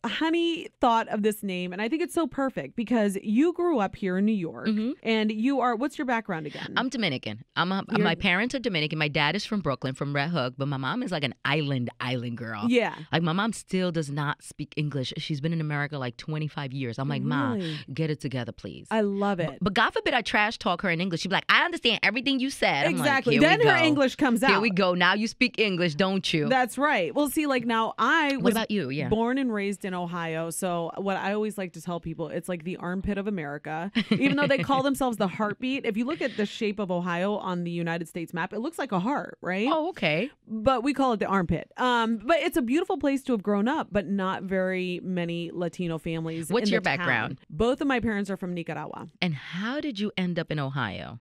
Honey thought of this name, and I think it's so perfect because you grew up here in New York, and you are, what's your background again? I'm Dominican. My parents are Dominican. My dad is from Brooklyn, from Red Hook, but my mom is like an island girl. Yeah. Like my mom still does not speak English. She's been in America like 25 years. I'm like, Ma, get it together, please. I love it. But God forbid I trash talk her in English. She'd be like, I understand everything you said. Exactly. I'm like, Then her English comes out. Here we go. Now you speak English, don't you? That's right. Well, see, like now I was What about you? Yeah. born and raised in Ohio. So what I always like to tell people, it's like the armpit of America. Even though they call themselves the heartbeat, if you look at the shape of Ohio on the United States map, it looks like a heart, right? Oh, okay. But we call it the armpit. But it's a beautiful place to have grown up, but not very many Latino families. What's in your the town. background? Both of my parents are from Nicaragua. And how did you end up in Ohio?